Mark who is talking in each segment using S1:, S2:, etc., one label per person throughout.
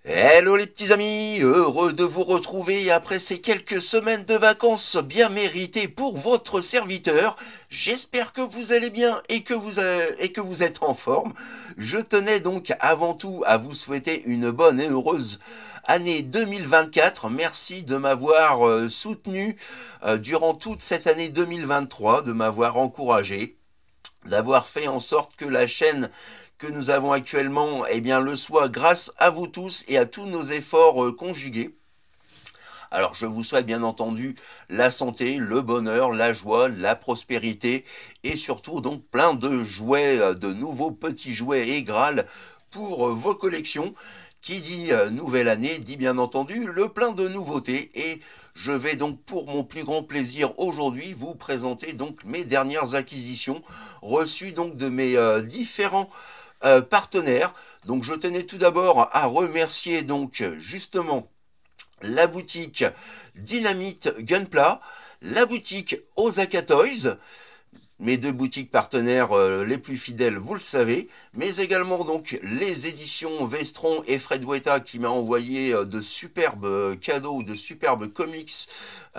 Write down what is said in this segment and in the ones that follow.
S1: Hello les petits amis, heureux de vous retrouver après ces quelques semaines de vacances bien méritées pour votre serviteur. J'espère que vous allez bien et que vous êtes en forme. Je tenais donc avant tout à vous souhaiter une bonne et heureuse année 2024. Merci de m'avoir soutenu durant toute cette année 2023, de m'avoir encouragé, d'avoir fait en sorte que la chaîne que nous avons actuellement le soit grâce à vous tous et à tous nos efforts conjugués. Alors je vous souhaite bien entendu la santé, le bonheur, la joie, la prospérité et surtout donc plein de jouets, de nouveaux petits jouets et Graal pour vos collections. Qui dit nouvelle année dit bien entendu le plein de nouveautés et je vais donc pour mon plus grand plaisir aujourd'hui vous présenter donc mes dernières acquisitions reçues donc de mes différents partenaires. Donc je tenais tout d'abord à remercier donc justement la boutique Dynamite Gunpla, la boutique Osaka Toys, mes deux boutiques partenaires les plus fidèles, vous le savez, mais également donc les éditions Vestron et Fred Weta qui m'a envoyé de superbes cadeaux, de superbes comics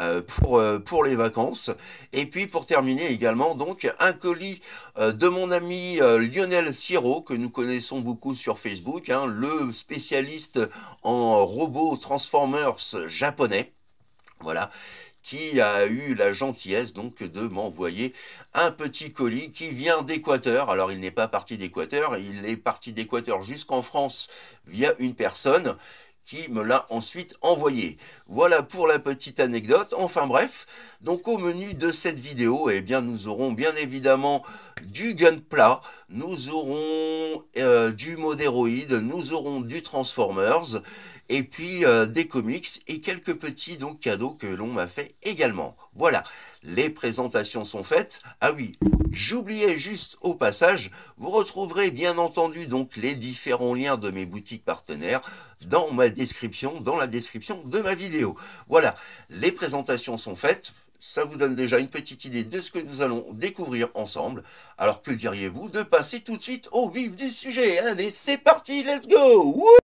S1: pour les vacances. Et puis pour terminer également donc un colis de mon ami Lionel Siro que nous connaissons beaucoup sur Facebook, hein, le spécialiste en robots Transformers japonais. Voilà, qui a eu la gentillesse donc de m'envoyer un petit colis qui vient d'Équateur. Alors il n'est pas parti d'Équateur, il est parti d'Équateur jusqu'en France via une personne qui me l'a ensuite envoyé. Voilà pour la petite anecdote. Enfin bref, donc au menu de cette vidéo, nous aurons bien évidemment du Gunpla, nous aurons du Moderoid, nous aurons du Transformers, et puis des comics et quelques petits donc cadeaux que l'on m'a fait également. Voilà, les présentations sont faites. Ah oui, j'oubliais juste au passage, vous retrouverez bien entendu donc les différents liens de mes boutiques partenaires dans ma description, dans la description de ma vidéo. Voilà, les présentations sont faites. Ça vous donne déjà une petite idée de ce que nous allons découvrir ensemble. Alors que diriez-vous de passer tout de suite au vif du sujet? Allez, c'est parti, let's go!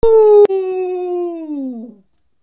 S1: Wouhou!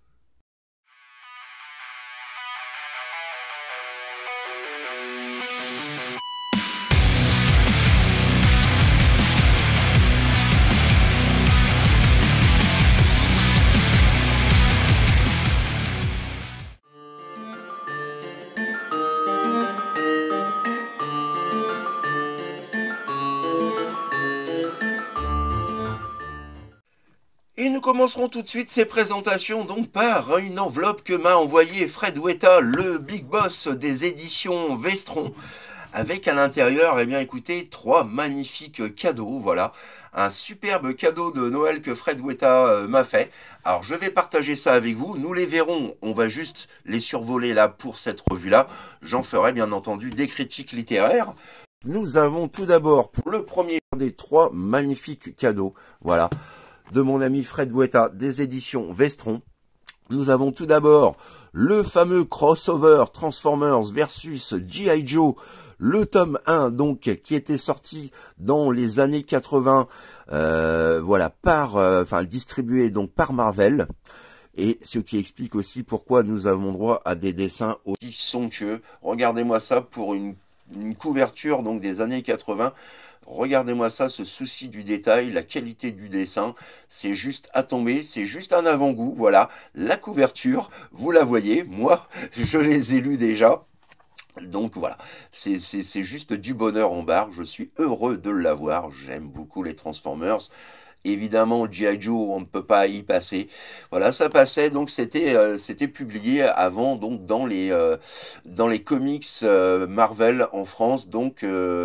S1: Et nous commencerons tout de suite ces présentations donc par une enveloppe que m'a envoyé Fred Weta, le big boss des éditions Vestron, avec à l'intérieur, écoutez, trois magnifiques cadeaux, voilà, un superbe cadeau de Noël que Fred Weta m'a fait. Alors je vais partager ça avec vous, nous les verrons, on va juste les survoler là pour cette revue-là, j'en ferai bien entendu des critiques littéraires. Nous avons tout d'abord pour le premier des trois magnifiques cadeaux, voilà, de mon ami Fred Weta des éditions Vestron. Nous avons tout d'abord le fameux crossover Transformers versus G.I. Joe, le tome 1 donc qui était sorti dans les années 80, voilà, distribué donc par Marvel. Et ce qui explique aussi pourquoi nous avons droit à des dessins aussi somptueux. Regardez-moi ça pour une couverture donc des années 80. Regardez-moi ça, ce souci du détail, la qualité du dessin, c'est juste à tomber, c'est juste un avant-goût, voilà, la couverture, vous la voyez, moi, je les ai lus déjà, donc voilà, c'est juste du bonheur en barre, je suis heureux de l'avoir, j'aime beaucoup les Transformers. Évidemment, G.I. Joe, on ne peut pas y passer. Voilà, ça passait, donc c'était publié avant, donc dans les comics Marvel en France, donc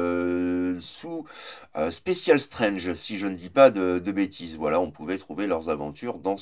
S1: sous Special Strange, si je ne dis pas de bêtises. Voilà, on pouvait trouver leurs aventures dans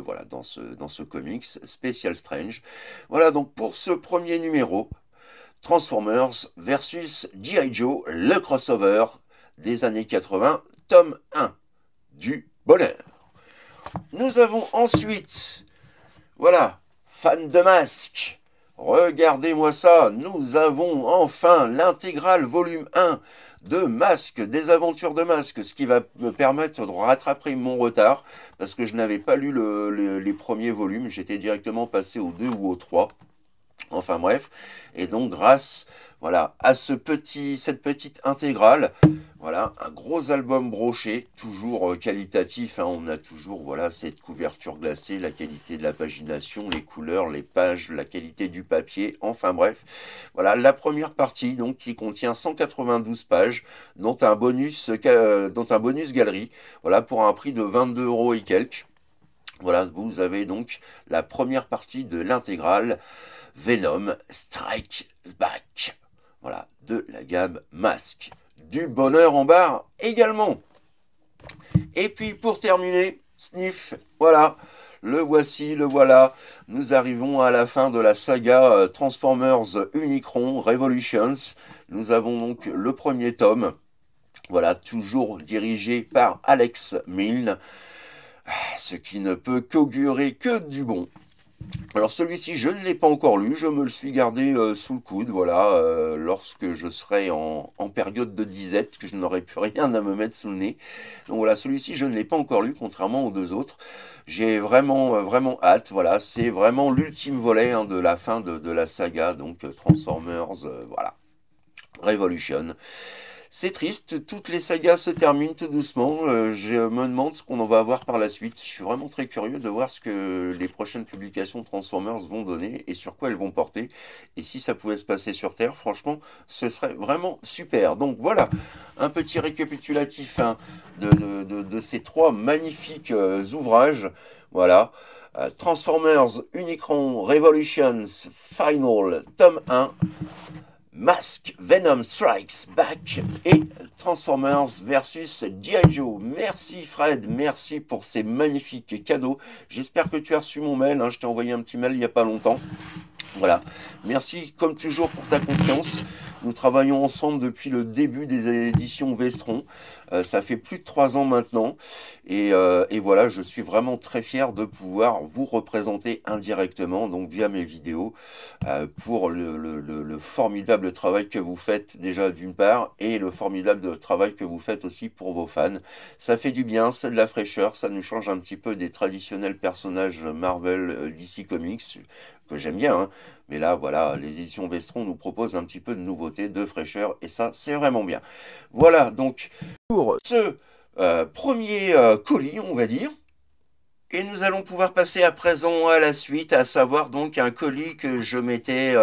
S1: ce comics Special Strange. Voilà, donc pour ce premier numéro, Transformers versus G.I. Joe, le crossover des années 80, tome 1. Du bonheur. Nous avons ensuite, voilà, fan de masque. Regardez-moi ça, nous avons enfin l'intégrale volume 1 de Masque, des aventures de Masque, ce qui va me permettre de rattraper mon retard, parce que je n'avais pas lu les premiers volumes, j'étais directement passé au 2 ou au 3. Enfin bref, et donc grâce voilà, à cette petite intégrale, voilà, un gros album broché, toujours qualitatif, hein, on a toujours voilà, cette couverture glacée, la qualité de la pagination, les couleurs, les pages, la qualité du papier, enfin bref. Voilà, la première partie donc, qui contient 192 pages, dont un bonus galerie, voilà, pour un prix de 22 euros et quelques. Voilà, vous avez donc la première partie de l'intégrale Venom Strike Back. Voilà, de la gamme Masque. Du bonheur en barre également. Et puis pour terminer, Sniff, voilà, le voici, le voilà. Nous arrivons à la fin de la saga Transformers Unicron Revolutions. Nous avons donc le premier tome. Voilà, toujours dirigé par Alex Milne. Ce qui ne peut qu'augurer que du bon. Alors celui-ci, je ne l'ai pas encore lu, je me le suis gardé sous le coude, voilà, lorsque je serai en période de disette, que je n'aurai plus rien à me mettre sous le nez. Donc voilà, celui-ci, je ne l'ai pas encore lu, contrairement aux deux autres. J'ai vraiment, vraiment hâte, voilà, c'est vraiment l'ultime volet hein, de la fin de la saga, donc Transformers, voilà, Revolution. C'est triste, toutes les sagas se terminent tout doucement. Je me demande ce qu'on en va avoir par la suite. Je suis vraiment très curieux de voir ce que les prochaines publications Transformers vont donner et sur quoi elles vont porter. Et si ça pouvait se passer sur Terre, franchement, ce serait vraiment super. Donc voilà, un petit récapitulatif hein, de ces trois magnifiques ouvrages. Voilà. Transformers Unicron Revolutions Final Tome 1. Masque, Venom Strikes Back et Transformers versus G.I. Joe. Merci Fred, merci pour ces magnifiques cadeaux. J'espère que tu as reçu mon mail, hein, je t'ai envoyé un petit mail il n'y a pas longtemps. Voilà, merci comme toujours pour ta confiance. Nous travaillons ensemble depuis le début des éditions Vestron. Ça fait plus de 3 ans maintenant. Et voilà, je suis vraiment très fier de pouvoir vous représenter indirectement, donc via mes vidéos, pour le formidable travail que vous faites déjà d'une part, et le formidable travail que vous faites aussi pour vos fans. Ça fait du bien, c'est de la fraîcheur, ça nous change un petit peu des traditionnels personnages Marvel, DC Comics, que j'aime bien, hein. Mais là, voilà, les éditions Vestron nous proposent un petit peu de nouveauté, de fraîcheur, et ça, c'est vraiment bien. Voilà, donc, pour ce premier colis, on va dire. Et nous allons pouvoir passer à présent à la suite, à savoir donc un colis que je m'étais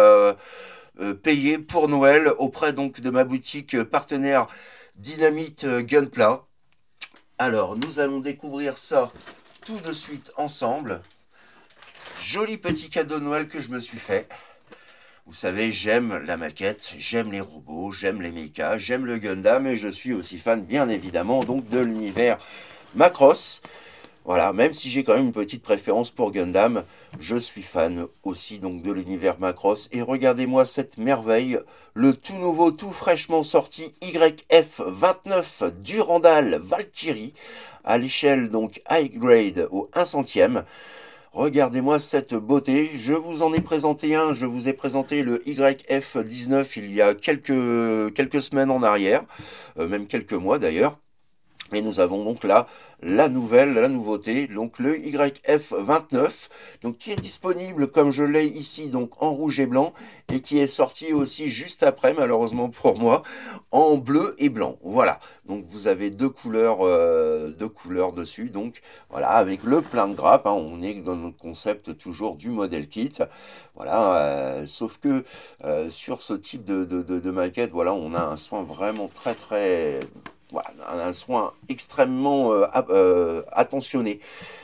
S1: payé pour Noël auprès donc de ma boutique partenaire Dynamite Gunpla. Alors, nous allons découvrir ça tout de suite ensemble. Joli petit cadeau de Noël que je me suis fait. Vous savez, j'aime la maquette, j'aime les robots, j'aime les mechas, j'aime le Gundam et je suis aussi fan, bien évidemment, donc de l'univers Macross. Voilà, même si j'ai quand même une petite préférence pour Gundam, je suis fan aussi donc de l'univers Macross. Et regardez-moi cette merveille, le tout nouveau, tout fraîchement sorti YF-29 Durandal Valkyrie, à l'échelle donc high grade au 1 centième. Regardez-moi cette beauté, je vous en ai présenté un, je vous ai présenté le YF-19 il y a quelques semaines en arrière, même quelques mois d'ailleurs. Et nous avons donc là la nouveauté, donc le YF-29, donc qui est disponible comme je l'ai ici donc en rouge et blanc et qui est sorti aussi juste après malheureusement pour moi en bleu et blanc. Voilà, donc vous avez deux couleurs dessus, donc voilà avec le plein de grappes. Hein, on est dans le concept toujours du modèle kit. Voilà, sauf que sur ce type de maquette, voilà, on a un soin vraiment très voilà, un soin extrêmement attentionné.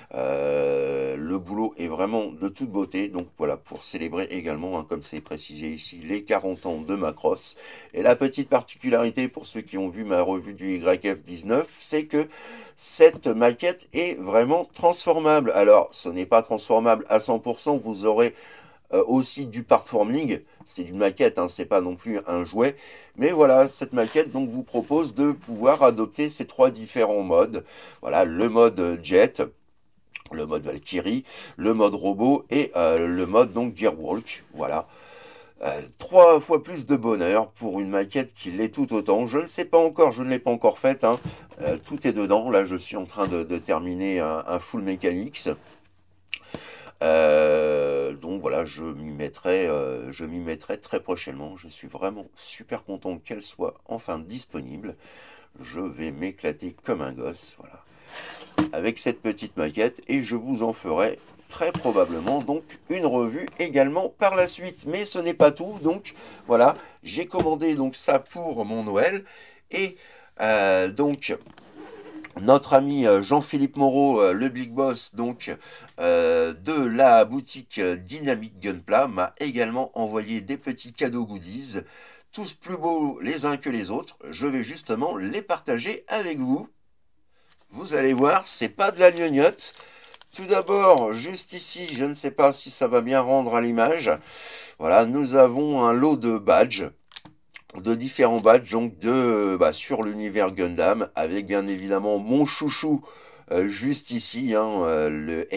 S1: Le boulot est vraiment de toute beauté. Donc voilà, pour célébrer également, hein, comme c'est précisé ici, les 40 ans de Macross. Et la petite particularité pour ceux qui ont vu ma revue du YF-19, c'est que cette maquette est vraiment transformable. Alors, ce n'est pas transformable à 100%, vous aurez aussi du partforming, c'est une maquette, hein, c'est pas non plus un jouet, mais voilà, cette maquette donc vous propose de pouvoir adopter ces trois différents modes. Voilà, le mode jet, le mode Valkyrie, le mode robot et le mode donc Gearwalk. Voilà. 3 fois plus de bonheur pour une maquette qui l'est tout autant. Je ne sais pas encore, je ne l'ai pas encore faite, hein. Tout est dedans. Là, je suis en train de terminer un Full Mechanics. Donc voilà, je m'y mettrai très prochainement. Je suis vraiment super content qu'elle soit enfin disponible. Je vais m'éclater comme un gosse, voilà, avec cette petite maquette, et je vous en ferai très probablement donc une revue également par la suite. Mais ce n'est pas tout, donc voilà, j'ai commandé donc ça pour mon Noël, et donc notre ami Jean-Philippe Moreau, le Big Boss donc de la boutique Dynamic Gunpla, m'a également envoyé des petits cadeaux goodies, tous plus beaux les uns que les autres. Je vais justement les partager avec vous. Vous allez voir, c'est pas de la gnognotte. Tout d'abord, juste ici, je ne sais pas si ça va bien rendre à l'image. Voilà, nous avons un lot de badges, de différents badges, donc sur l'univers Gundam, avec bien évidemment mon chouchou juste ici, hein, le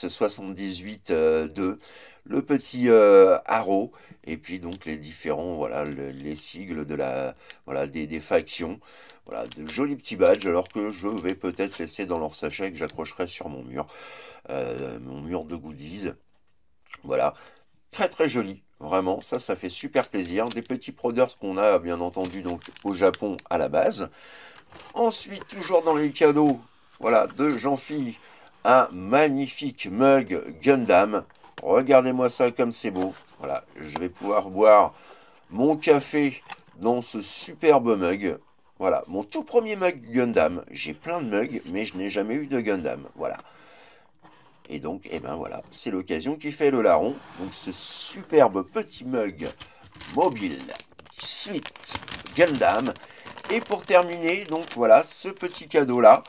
S1: RX78-2, le petit Arrow, et puis donc les différents, voilà, les sigles de des factions. Voilà, de jolis petits badges, alors que je vais peut-être laisser dans leur sachet, que j'accrocherai sur mon mur de goodies. Voilà, très très joli, vraiment, ça fait super plaisir. Des petits proders qu'on a bien entendu donc au Japon à la base. Ensuite, toujours dans les cadeaux, voilà, de Jean-Phi, un magnifique mug Gundam. Regardez-moi ça comme c'est beau. Voilà, je vais pouvoir boire mon café dans ce superbe mug. Voilà, mon tout premier mug Gundam. J'ai plein de mugs, mais je n'ai jamais eu de Gundam. Voilà. Et donc, eh ben voilà, c'est l'occasion qui fait le larron. Donc ce superbe petit mug mobile suite Gundam. Et pour terminer, donc voilà, ce petit cadeau-là,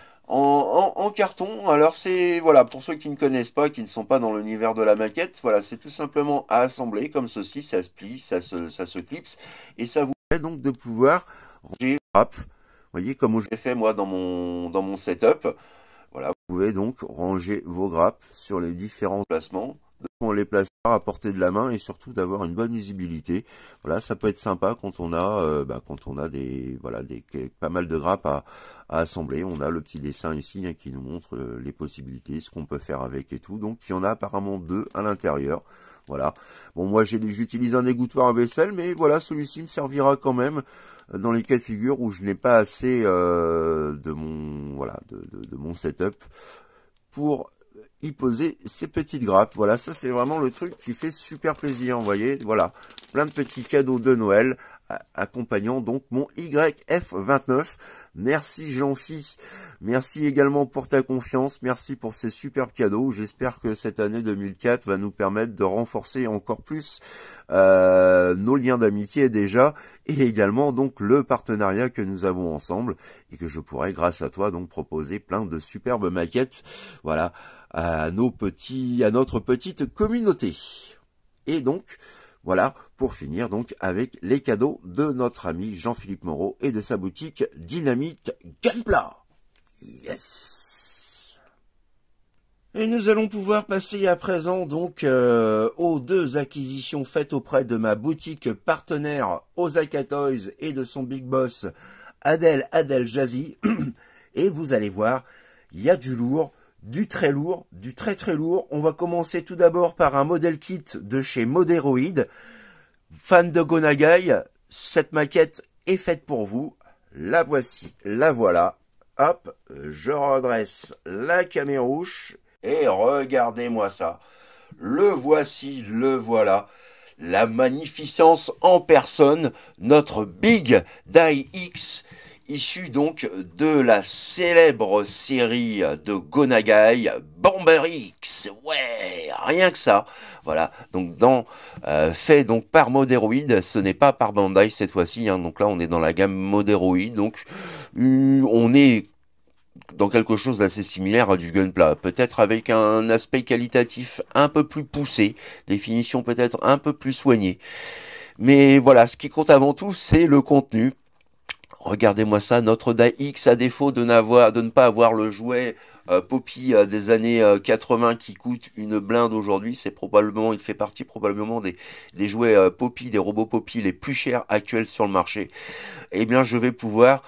S1: en carton. Alors c'est, voilà, pour ceux qui ne connaissent pas, qui ne sont pas dans l'univers de la maquette, voilà, c'est tout simplement à assembler comme ceci, ça se plie, ça se clipse, et ça vous permet donc de pouvoir ranger, hop, vous voyez, comme j'ai fait moi dans mon setup. Voilà, vous pouvez donc ranger vos grappes sur les différents placements, de les placer à portée de la main, et surtout d'avoir une bonne visibilité. Voilà, ça peut être sympa quand on a pas mal de grappes à assembler. On a le petit dessin ici, hein, qui nous montre les possibilités, ce qu'on peut faire avec et tout. Donc il y en a apparemment 2 à l'intérieur. Voilà. Bon, moi j'utilise un dégouttoir à vaisselle, mais voilà, celui-ci me servira quand même dans les cas de figure où je n'ai pas assez de mon setup pour y poser ces petites grappes. Voilà, ça c'est vraiment le truc qui fait super plaisir, vous voyez, voilà, plein de petits cadeaux de Noël accompagnant donc mon YF29. Merci Jean-Phi, merci également pour ta confiance, merci pour ces superbes cadeaux. J'espère que cette année 2004 va nous permettre de renforcer encore plus nos liens d'amitié déjà, et également donc le partenariat que nous avons ensemble, et que je pourrai grâce à toi donc proposer plein de superbes maquettes, voilà, à notre petite communauté. Et donc voilà, pour finir donc avec les cadeaux de notre ami Jean-Philippe Moreau et de sa boutique Dynamic Gunpla. Yes! Et nous allons pouvoir passer à présent donc aux 2 acquisitions faites auprès de ma boutique partenaire Osaka Toys et de son big boss Adel Jazzy. Et vous allez voir, il y a du lourd, du très lourd, du très très lourd. On va commencer tout d'abord par un modèle kit de chez Moderoid. Fan de Go Nagai, cette maquette est faite pour vous. La voici, la voilà. Hop, je redresse la camérouche et regardez-moi ça. Le voici, le voilà. La magnificence en personne, notre Big Die X, issu donc de la célèbre série de Go Nagai, Bomber X. Ouais, rien que ça. Voilà, donc fait donc par Moderoid, ce n'est pas par Bandai cette fois-ci, hein. Donc là on est dans la gamme Moderoid, donc on est dans quelque chose d'assez similaire à du Gunpla, peut-être avec un aspect qualitatif un peu plus poussé, des finitions peut-être un peu plus soignées. Mais voilà, ce qui compte avant tout, c'est le contenu. Regardez-moi ça, notre DAI-X, à défaut de ne pas avoir le jouet Poppy des années 80 qui coûte une blinde aujourd'hui, il fait partie probablement des jouets Poppy, des robots Poppy les plus chers actuels sur le marché. Eh bien, je vais pouvoir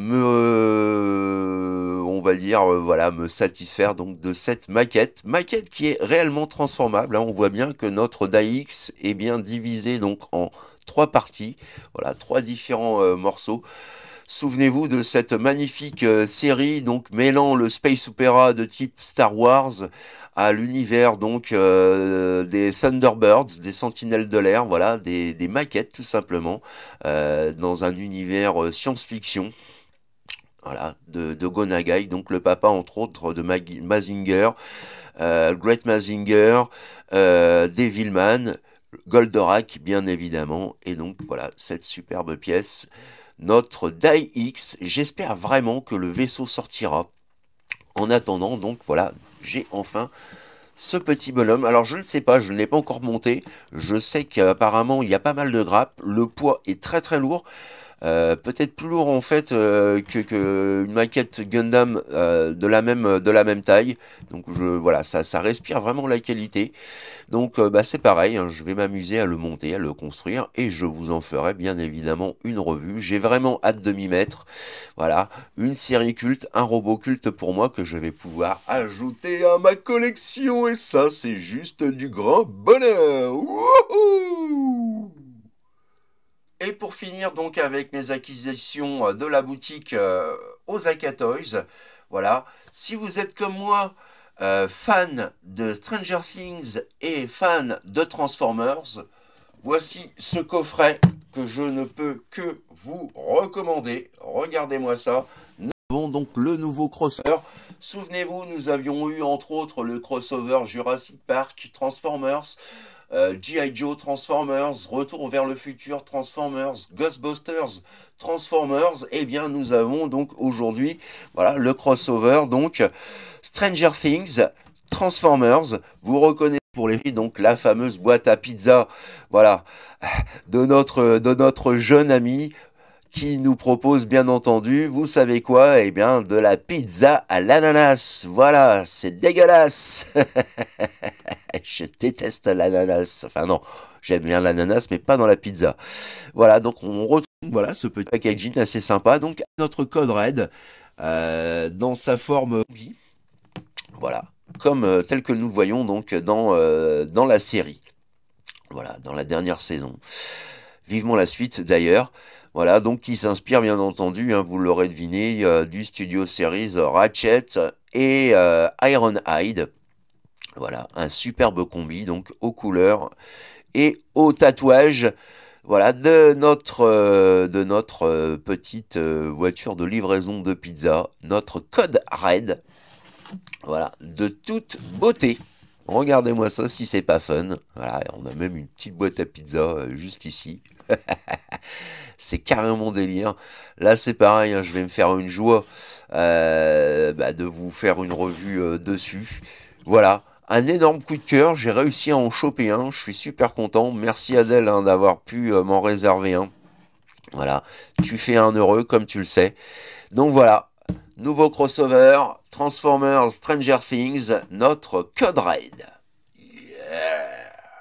S1: on va dire, voilà, me satisfaire donc de cette maquette qui est réellement transformable, hein. On voit bien que notre DAI-X est bien divisé donc en trois parties, voilà, trois différents morceaux. Souvenez-vous de cette magnifique série donc mêlant le space opéra de type Star Wars à l'univers donc des Thunderbirds, des Sentinelles de l'air, voilà, des maquettes tout simplement dans un univers science-fiction. Voilà, de Go Nagai, donc le papa entre autres de Mazinger, Great Mazinger, Devilman, Goldorak bien évidemment, et donc voilà cette superbe pièce, notre DAI-X. J'espère vraiment que le vaisseau sortira. En attendant, donc voilà, j'ai enfin ce petit bonhomme. Alors je ne sais pas, je ne l'ai pas encore monté. Je sais qu'apparemment il y a pas mal de grappes. Le poids est très très lourd. Peut-être plus lourd en fait que une maquette Gundam de la même taille. Donc voilà, ça respire vraiment la qualité. Donc bah, c'est pareil, hein, je vais m'amuser à le monter, à le construire et je vous en ferai bien évidemment une revue. J'ai vraiment hâte de m'y mettre. Voilà, une série culte, un robot culte pour moi que je vais pouvoir ajouter à ma collection et ça c'est juste du grand bonheur. Wouhou! Et pour finir donc avec mes acquisitions de la boutique Osaka Toys, voilà, si vous êtes comme moi fan de Stranger Things et fan de Transformers, voici ce coffret que je ne peux que vous recommander. Regardez-moi ça. Nous avons donc le nouveau crossover. Souvenez-vous, nous avions eu entre autres le crossover Jurassic Park, Transformers, G.I. Joe Transformers, Retour vers le futur Transformers, Ghostbusters Transformers. Eh bien, nous avons donc aujourd'hui, voilà, le crossover, donc Stranger Things, Transformers. Vous reconnaissez pour les filles, donc la fameuse boîte à pizza, voilà, de notre jeune ami qui nous propose bien entendu, vous savez quoi? Eh bien, de la pizza à l'ananas. Voilà, c'est dégueulasse. Je déteste l'ananas. Enfin non, j'aime bien l'ananas, mais pas dans la pizza. Voilà, donc on retrouve voilà ce petit packaging assez sympa. Donc notre code RAID dans sa forme, voilà, comme tel que nous le voyons donc dans la série. Voilà, dans la dernière saison. Vivement la suite d'ailleurs. Voilà, donc qui s'inspire bien entendu, hein, vous l'aurez deviné, du studio series Ratchet et Ironhide. Voilà, un superbe combi, donc aux couleurs et au tatouage, voilà, de notre petite voiture de livraison de pizza, notre code RAID, voilà, de toute beauté. Regardez-moi ça si c'est pas fun. Voilà, on a même une petite boîte à pizza juste ici. C'est carrément délire. Là, c'est pareil, hein, je vais me faire une joie de vous faire une revue dessus. Voilà, un énorme coup de cœur. J'ai réussi à en choper un. Je suis super content. Merci Adèle hein, d'avoir pu m'en réserver un. Voilà, tu fais un heureux comme tu le sais. Donc voilà, nouveau crossover, Transformers, Stranger Things, notre Code Raid. Yeah.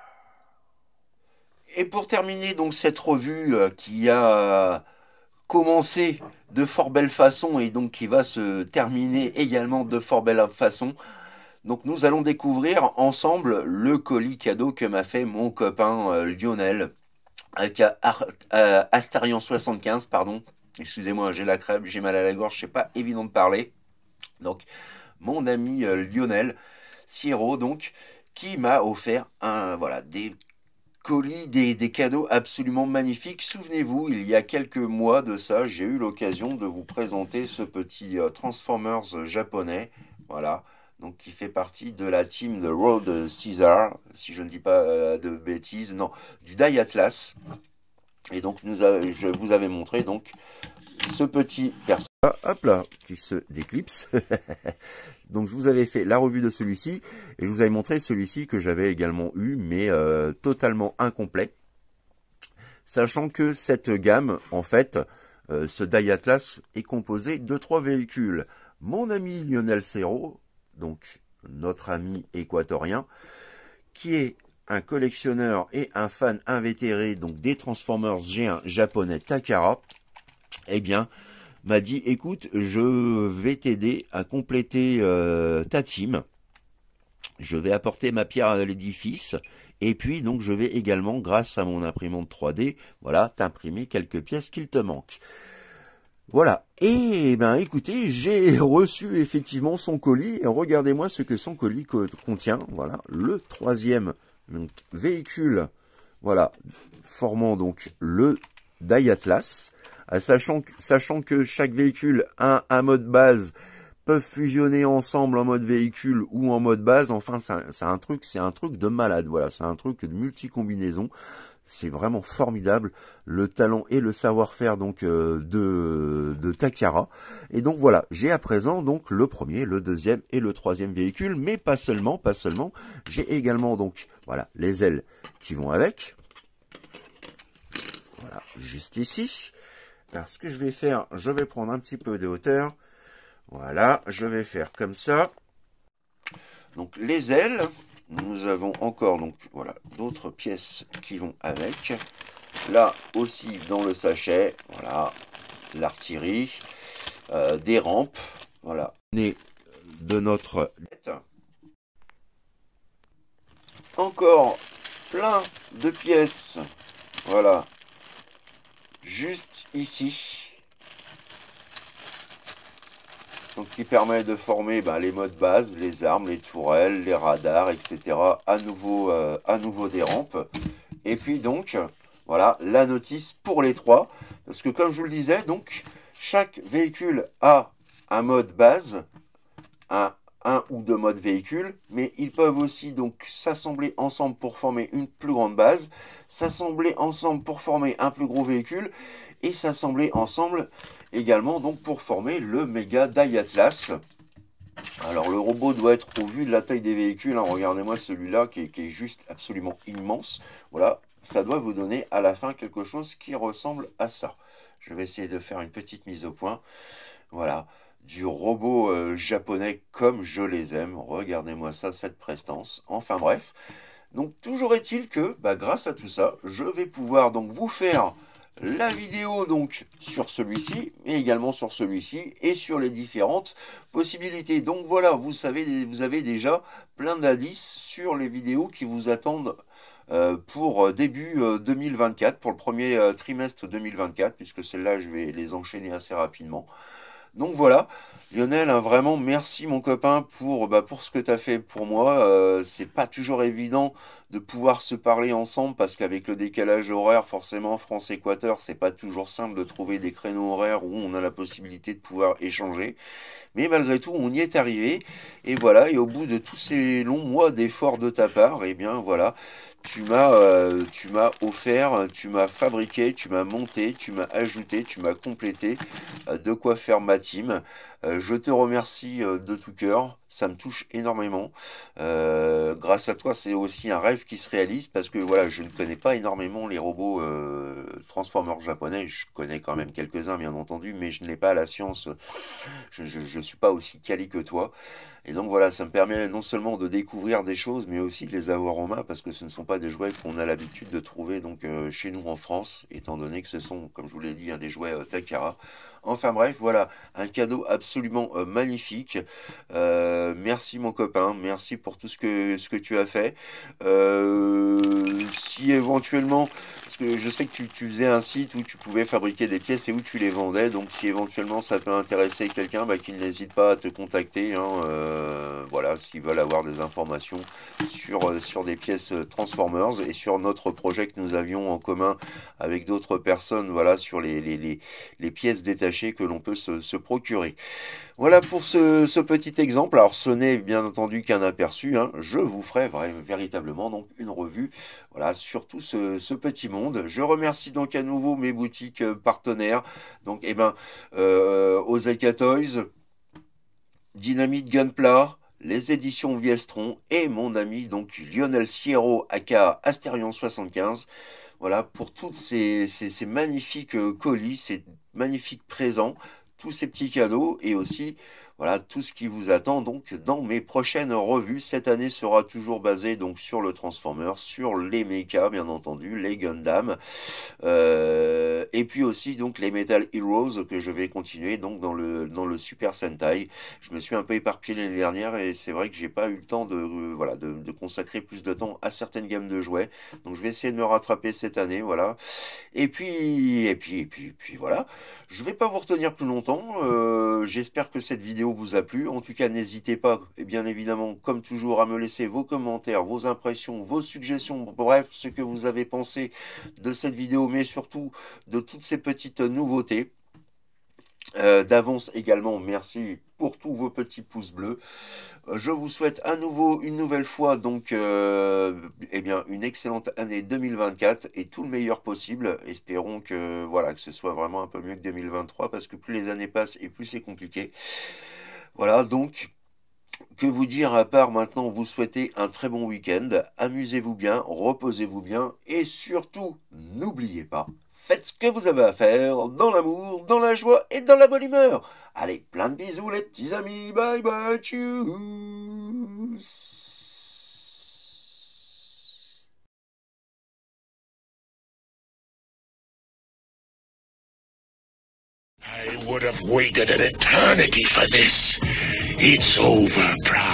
S1: Et pour terminer donc cette revue qui a commencé de fort belle façon et donc qui va se terminer également de fort belle façon, donc nous allons découvrir ensemble le colis cadeau que m'a fait mon copain Lionel avec Astarion 75, pardon. Excusez-moi, j'ai la crève, j'ai mal à la gorge, c'est pas évident de parler. Donc mon ami Lionel Sierro donc qui m'a offert voilà des colis, des cadeaux absolument magnifiques. Souvenez-vous, il y a quelques mois de ça, j'ai eu l'occasion de vous présenter ce petit Transformers japonais, voilà, donc qui fait partie de la team de Road Caesar, si je ne dis pas de bêtises, non, du Die Atlas. Et donc je vous avais montré donc ce petit personnage, hop là, qui se déclipse. Donc je vous avais fait la revue de celui-ci et je vous avais montré celui-ci que j'avais également eu mais totalement incomplet. Sachant que cette gamme en fait Ce Die Atlas est composé de 3 véhicules. Mon ami Lionel Serrault, donc notre ami équatorien, qui est un collectionneur et un fan invétéré donc des Transformers G1 japonais Takara, eh bien, m'a dit, écoute, je vais t'aider à compléter ta team. Je vais apporter ma pierre à l'édifice. Et puis, donc, je vais également, grâce à mon imprimante 3D, voilà, t'imprimer quelques pièces qu'il te manquent. Voilà. Et ben, écoutez, j'ai reçu effectivement son colis. Regardez-moi ce que son colis contient. Voilà, le troisième donc, véhicule, voilà, formant donc le Die Atlas. Sachant que chaque véhicule a un mode base, peuvent fusionner ensemble en mode véhicule ou en mode base. Enfin, c'est un truc de malade. Voilà, c'est un truc de multi-combinaison. C'est vraiment formidable, le talent et le savoir-faire donc de Takara. Et donc voilà, j'ai à présent donc le premier, le deuxième et le troisième véhicule, mais pas seulement. J'ai également donc voilà les ailes qui vont avec. Voilà, juste ici. Alors ce que je vais faire, je vais prendre un petit peu de hauteur. Voilà, je vais faire comme ça. Donc les ailes. Nous avons encore donc voilà d'autres pièces qui vont avec. Là aussi dans le sachet, voilà l'artillerie, des rampes, voilà nez de notre net. Encore plein de pièces, voilà juste ici. Donc, qui permet de former les modes base, les armes, les tourelles, les radars, etc. À nouveau des rampes. Et puis donc, voilà, la notice pour les trois. Parce que comme je vous le disais, donc, chaque véhicule a un mode base, un ou deux modes véhicule, mais ils peuvent aussi donc s'assembler ensemble pour former une plus grande base, s'assembler ensemble pour former un plus gros véhicule, et s'assembler ensemble également donc pour former le méga Die Atlas. Alors le robot doit être, au vu de la taille des véhicules, hein, regardez-moi celui-là qui est juste absolument immense. Voilà, ça doit vous donner à la fin quelque chose qui ressemble à ça. Je vais essayer de faire une petite mise au point. Voilà, du robot japonais comme je les aime. Regardez-moi ça, cette prestance. Enfin bref, donc toujours est-il que grâce à tout ça, je vais pouvoir donc vous faire la vidéo donc sur celui-ci, mais également sur celui-ci et sur les différentes possibilités. Donc voilà, vous avez déjà plein d'indices sur les vidéos qui vous attendent pour début 2024, pour le premier trimestre 2024, puisque celles-là, je vais les enchaîner assez rapidement. Donc voilà, Lionel, hein, vraiment merci mon copain pour ce que tu as fait pour moi. C'est pas toujours évident de pouvoir se parler ensemble parce qu'avec le décalage horaire, forcément France-Équateur, c'est pas toujours simple de trouver des créneaux horaires où on a la possibilité de pouvoir échanger. Mais malgré tout, on y est arrivé. Et voilà, et au bout de tous ces longs mois d'efforts de ta part, eh bien voilà, tu m'as offert, tu m'as fabriqué, tu m'as monté, tu m'as ajouté, tu m'as complété de quoi faire ma team. Je te remercie de tout cœur, ça me touche énormément. Grâce à toi, c'est aussi un rêve qui se réalise parce que voilà, je ne connais pas énormément les robots Transformers japonais. Je connais quand même quelques-uns, bien entendu, mais je n'ai pas la science. Je suis pas aussi quali que toi. Et donc voilà, ça me permet non seulement de découvrir des choses, mais aussi de les avoir en main parce que ce ne sont pas des jouets qu'on a l'habitude de trouver donc chez nous en France, étant donné que ce sont, comme je vous l'ai dit, des jouets Takara. Enfin bref, voilà, un cadeau absolument magnifique. Merci mon copain, merci pour tout ce que tu as fait. Si éventuellement, parce que je sais que tu faisais un site où tu pouvais fabriquer des pièces et où tu les vendais, donc si éventuellement ça peut intéresser quelqu'un, qu'il n'hésite pas à te contacter. Hein, voilà, s'ils veulent avoir des informations sur des pièces Transformers et sur notre projet que nous avions en commun avec d'autres personnes, voilà, sur les pièces détachées que l'on peut se procurer. Voilà pour ce petit exemple. Alors ce n'est bien entendu qu'un aperçu, hein. Je vous ferai véritablement donc une revue, voilà, sur tout ce petit monde. Je remercie donc à nouveau mes boutiques partenaires, donc Osaka Toys, Dynamite Gunpla, les éditions Viestron et mon ami donc Lionel Sierro aka Asterion 75. Voilà, pour toutes ces magnifiques colis, ces magnifiques présents, tous ces petits cadeaux et aussi voilà tout ce qui vous attend donc dans mes prochaines revues. Cette année sera toujours basée donc sur le Transformers, sur les mechas bien entendu, les Gundam, et puis aussi donc les Metal Heroes que je vais continuer donc dans le Super Sentai. Je me suis un peu éparpillé l'année dernière et c'est vrai que j'ai pas eu le temps de voilà de consacrer plus de temps à certaines gammes de jouets. Donc je vais essayer de me rattraper cette année, voilà. Et puis voilà. Je vais pas vous retenir plus longtemps. J'espère que cette vidéo vous a plu. En tout cas, n'hésitez pas, et bien évidemment, comme toujours, à me laisser vos commentaires, vos impressions, vos suggestions, bref, ce que vous avez pensé de cette vidéo, mais surtout de toutes ces petites nouveautés. D'avance également, merci pour tous vos petits pouces bleus. Je vous souhaite une nouvelle fois, donc, eh bien, une excellente année 2024 et tout le meilleur possible. Espérons que, voilà, que ce soit vraiment un peu mieux que 2023 parce que plus les années passent et plus c'est compliqué. Voilà, donc, que vous dire à part maintenant vous souhaiter un très bon week-end. Amusez-vous bien, reposez-vous bien et surtout, n'oubliez pas, faites ce que vous avez à faire dans l'amour, dans la joie et dans la bonne humeur. Allez, plein de bisous les petits amis. Bye bye, tchuss.
S2: I would have waited an eternity for this. It's over, Prime.